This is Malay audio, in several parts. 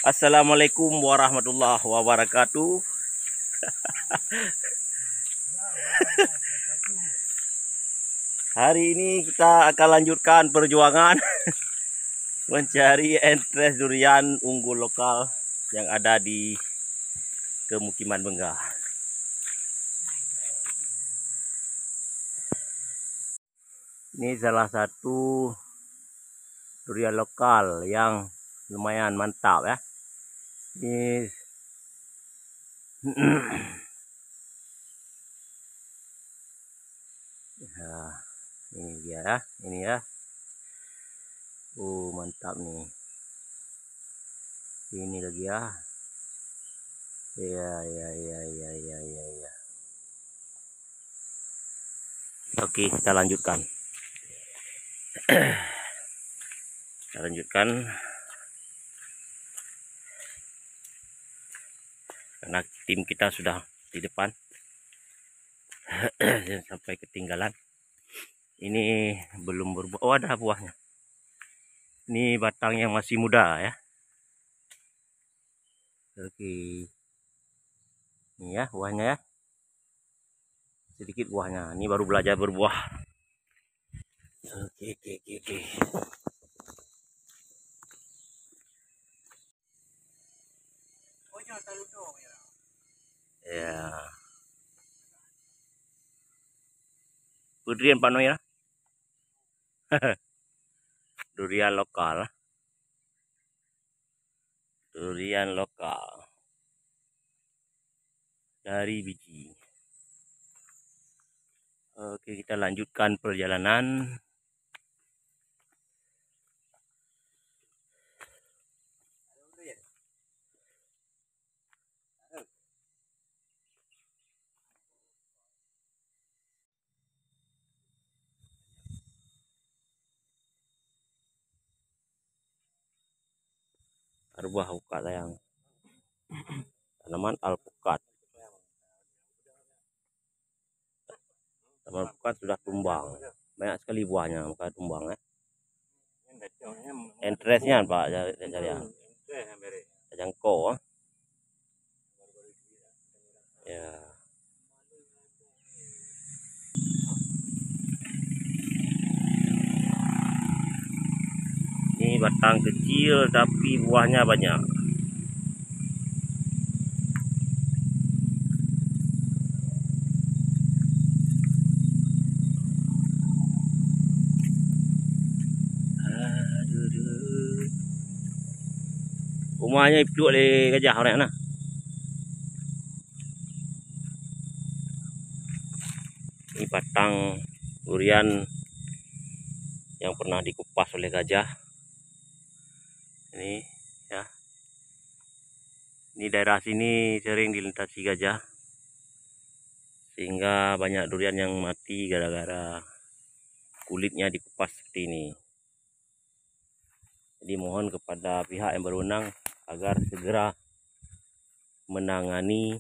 Assalamualaikum warahmatullahi wabarakatuh. Hari ini kita akan lanjutkan perjuangan mencari entres durian unggul lokal yang ada di Kemukiman Benggah. Ini salah satu durian lokal yang lumayan mantap ya. Ini nah, ini dia ya, ini ya. Mantap nih. Ini lagi ya. Ya. Oke, kita lanjutkan. Karena tim kita sudah di depan. Jangan sampai ketinggalan. Ini belum berbuah. Oh, ada buahnya. Ini batang yang masih muda ya. Oke. Ini ya buahnya ya. Sedikit buahnya. Ini baru belajar berbuah. Oke. Ya. Durian Pak Noya. Durian lokal. Durian lokal. Dari biji. Oke, kita lanjutkan perjalanan. Buah alpukat sayang. Tanaman alpukat. Tanaman alpukat sudah tumbang. Banyak sekali buahnya, maka tumbang ya. Entresnya Pak, cari ya. Jangkau. Ya. Ini batang kecil tapi buahnya banyak. Rumahnya itu oleh gajah orang nah. Ini batang durian yang pernah dikupas oleh gajah. Ini ya. Ini daerah sini sering dilintasi gajah. Sehingga banyak durian yang mati gara-gara kulitnya dikupas seperti ini. Jadi mohon kepada pihak yang berwenang agar segera menangani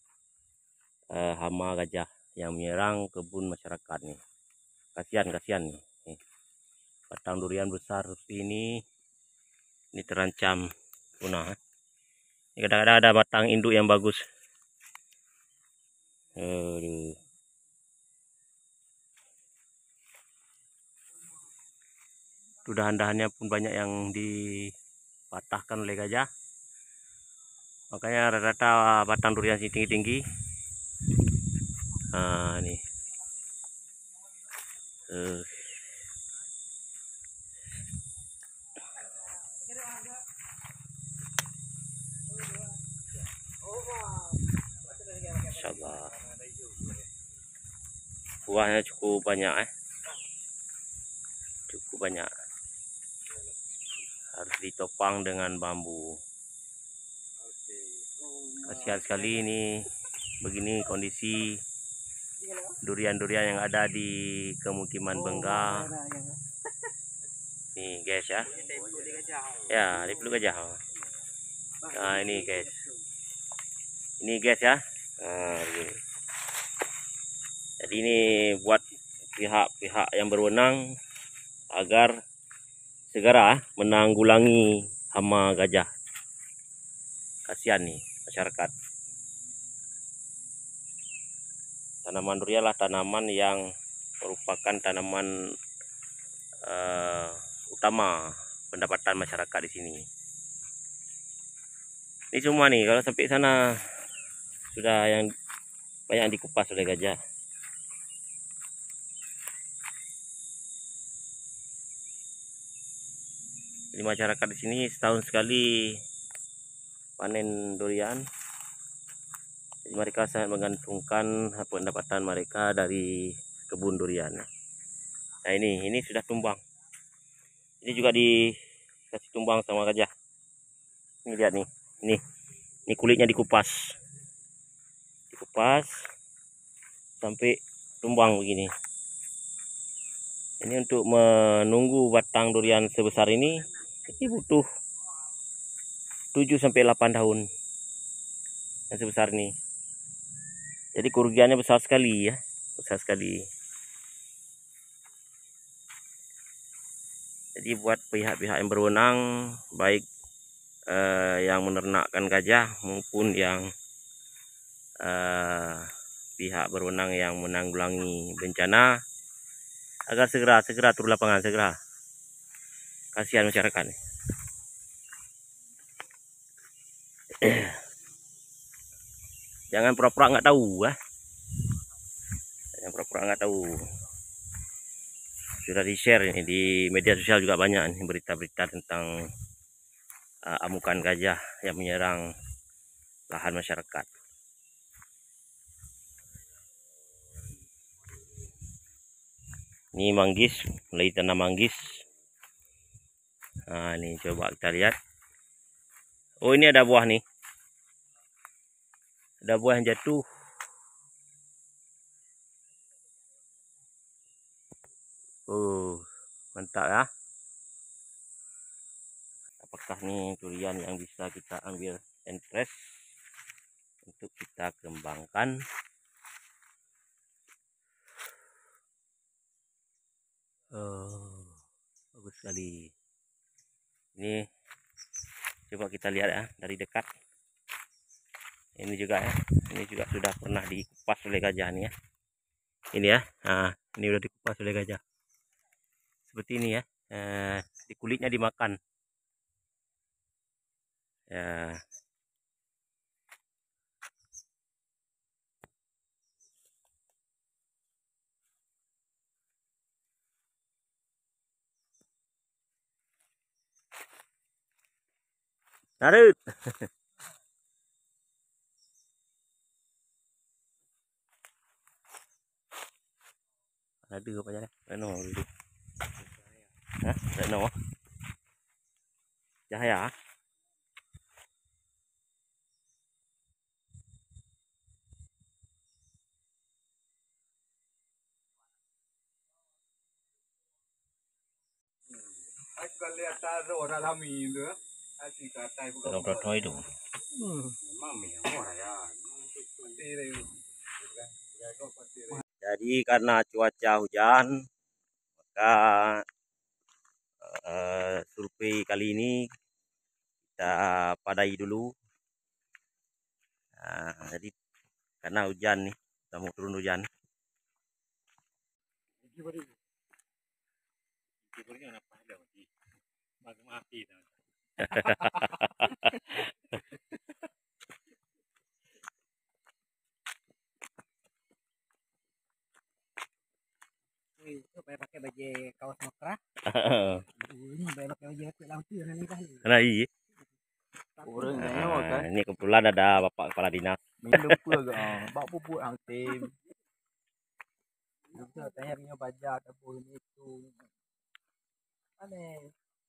hama gajah yang menyerang kebun masyarakat nih. Kasihan nih. Batang durian besar seperti ini terancam punah. Kadang-kadang ada batang induk yang bagus. Dahan-dahannya pun banyak yang dipatahkan oleh gajah. Makanya rata-rata batang durian sini tinggi-tinggi. Nah, ini. Insyaallah. Buahnya cukup banyak Cukup banyak. Harus ditopang dengan bambu. Kasihan sekali ini begini kondisi durian-durian yang ada di Kemukiman Benggah. Nih guys ya. Ya, di peluk gajah. Nah, ini guys. Ini guys ya. Nah, begini. Jadi ini buat pihak-pihak yang berwenang agar segera menanggulangi hama gajah. kasihan nih masyarakat. Tanaman durian adalah tanaman yang merupakan tanaman utama pendapatan masyarakat di sini. Ini semua nih, kalau sampai sana sudah yang banyak dikupas oleh gajah. Jadi masyarakat di sini setahun sekali panen durian. Jadi mereka sangat menggantungkan pendapatan mereka dari kebun durian. Nah ini sudah tumbang. Ini juga dikasih tumbang sama gajah. Ini lihat nih, ini kulitnya dikupas sampai tumbang begini. Ini untuk menunggu batang durian sebesar ini butuh 7-8 tahun yang sebesar ini. Jadi kerugiannya besar sekali ya, besar sekali. Jadi buat pihak-pihak yang berwenang, baik yang menernakkan gajah maupun yang pihak berwenang yang menanggulangi bencana, agar segera turun lapangan, segera. Kasihan masyarakat. Jangan pura-pura nggak tahu, Jangan pura-pura nggak tahu. Sudah di-share ini di media sosial juga banyak nih berita-berita tentang amukan gajah yang menyerang lahan masyarakat. Ini manggis, mulai tanam manggis. Nah, ini coba kita lihat. Oh, ini ada buah nih. Ada buah yang jatuh. Oh, mantap ya. Apakah nih durian yang bisa kita ambil entres untuk kita kembangkan? Oh, bagus sekali. Ini coba kita lihat ya dari dekat. Ini juga ya, ini juga sudah pernah dikupas oleh gajah nih ya. Ini ya, nah ini udah dikupas oleh gajah. Seperti ini ya, di kulitnya dimakan. Ya. Narut. Aduh apa ya? Reno dulu. Hah? Reno. Cahaya. Kalau berapa itu? Jadi karena cuaca hujan, maka survei kali ini kita padai dulu. Jadi karena hujan nih, kita mau turun hujan. Itu pakai baju kaos mokra. Ini pakai baju langsung ini kan. Nah, iya. Orangnya Ini kebetulan ada Bapak Kepala Dinas. minum pula gak? Bak pupuk ang tim. Bisa tanya punya baja ataupun itu. Aneh.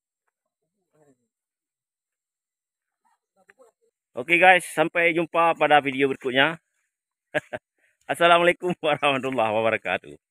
Oke guys, sampai jumpa pada video berikutnya. Assalamualaikum warahmatullahi wabarakatuh.